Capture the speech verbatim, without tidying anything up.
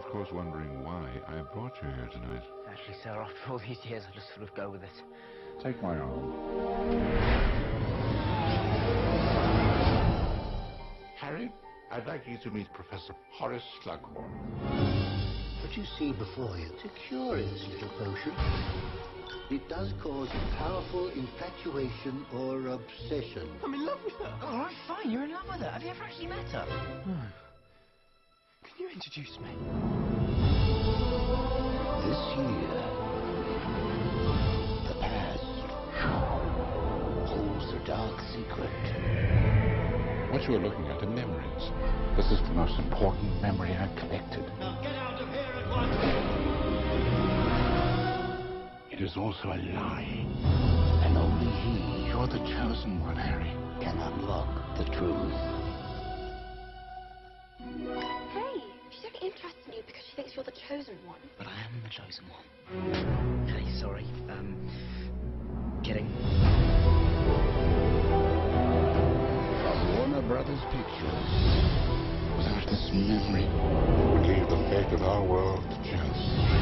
course, wondering why I brought you here tonight. Actually, sir, after all these years, I just sort of go with it. Take my arm. Harry, I'd like you to meet Professor Horace Slughorn. What you see before you is a curious little potion. It does cause powerful infatuation or obsession. I'm in love with her. Oh, all right, fine. You're in love with her. Have you ever actually met her? Hmm. Can you introduce me? This year, the past holds a dark secret. What you are looking at are memories. This is the most important memory I've collected. Now get out of here at once! It is also a lie. And only he You're the chosen one, Harry. can unlock the truth. Hey, she's only interested in you because she thinks you're the chosen one. But I am the chosen one. Hey, sorry. Um, kidding. From Warner Brothers Pictures. Without this memory, would leave the fate of our world to chance.